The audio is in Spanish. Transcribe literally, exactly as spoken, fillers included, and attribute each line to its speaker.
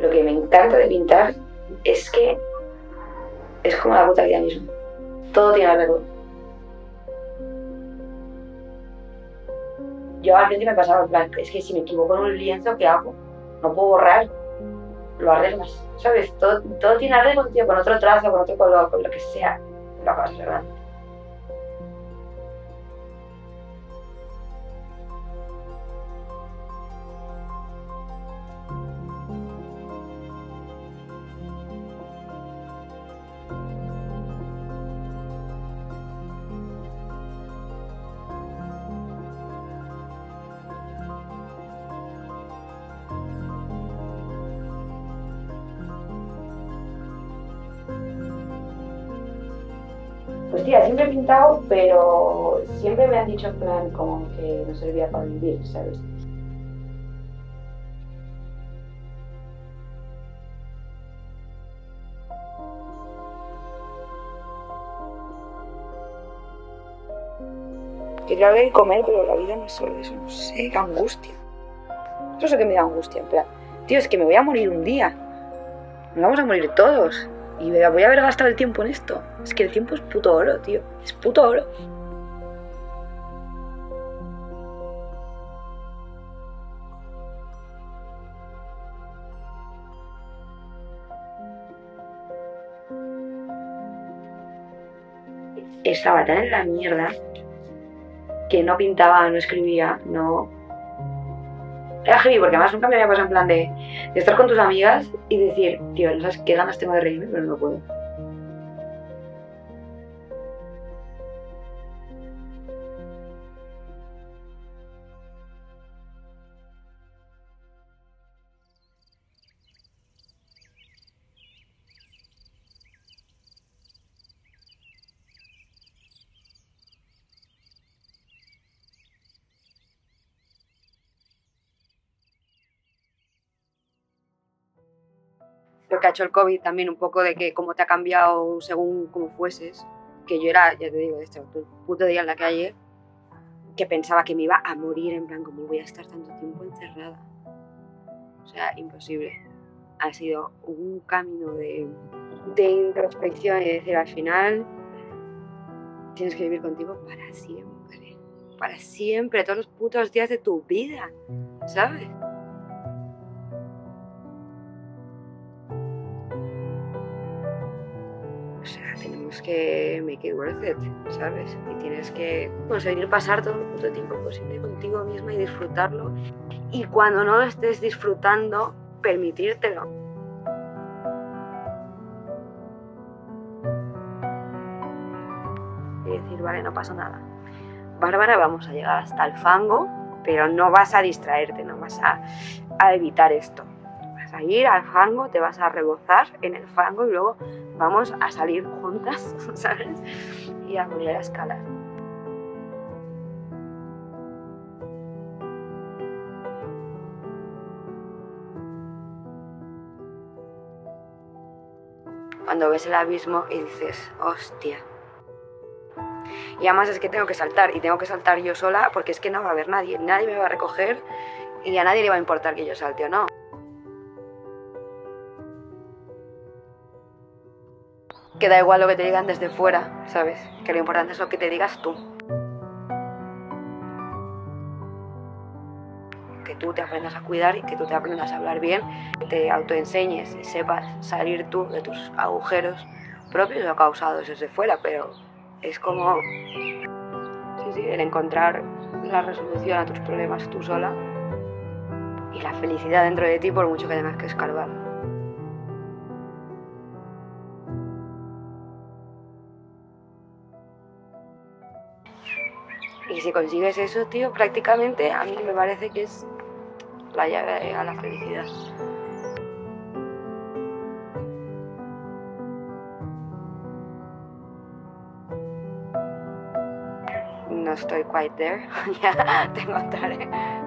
Speaker 1: Lo que me encanta de pintar es que es como la puta vida misma. Todo tiene arreglo. Yo al principio me pasaba en plan, es que si me equivoco en un lienzo, ¿qué hago? No puedo borrar, lo arreglas, ¿sabes? Todo, todo tiene arreglo, tío, con otro trazo, con otro color, con lo que sea, lo acabas arreglando. Pues tía, siempre he pintado, pero siempre me han dicho en plan como que no servía para vivir, ¿sabes? Que claro que hay que comer, pero la vida no es solo eso, no sé, qué angustia. Eso es lo que me da angustia, en plan, tío, es que me voy a morir un día. Nos vamos a morir todos. Y voy a haber gastado el tiempo en esto. Es que el tiempo es puto oro, tío. Es puto oro. Estaba tan en la mierda que no pintaba, no escribía, no... Era heavy, porque además nunca me había pasado en plan de, de estar con tus amigas y decir, tío, no sabes qué ganas tengo de reírme, pero no puedo. Lo que ha hecho el COVID también, un poco de que cómo te ha cambiado según cómo fueses, que yo era, ya te digo, este puto día en la calle, que pensaba que me iba a morir, en plan, como voy a estar tanto tiempo encerrada. O sea, imposible. Ha sido un camino de, de introspección y decir, al final tienes que vivir contigo para siempre. Para siempre, todos los putos días de tu vida, ¿sabes? O sea, tenemos que make it worth it, ¿sabes? Y tienes que conseguir pasar todo el puto tiempo posible contigo misma y disfrutarlo. Y cuando no lo estés disfrutando, permitírtelo. Y decir, vale, no pasa nada. Bárbara, vamos a llegar hasta el fango, pero no vas a distraerte, no vas a, a evitar esto. Vas a ir al fango, te vas a rebozar en el fango y luego vamos a salir juntas, ¿sabes? Y a volver a escalar. Cuando ves el abismo y dices, hostia. Y además es que tengo que saltar, y tengo que saltar yo sola porque es que no va a haber nadie, nadie me va a recoger y a nadie le va a importar que yo salte o no. Que da igual lo que te digan desde fuera, ¿sabes? Que lo importante es lo que te digas tú. Que tú te aprendas a cuidar y que tú te aprendas a hablar bien, que te autoenseñes y sepas salir tú de tus agujeros propios o causados desde fuera, pero es como, sí, sí, el encontrar la resolución a tus problemas tú sola y la felicidad dentro de ti por mucho que tengas que escarbar. Y si consigues eso, tío, prácticamente a mí me parece que es la llave a la felicidad. No estoy quite there, ya te contaré.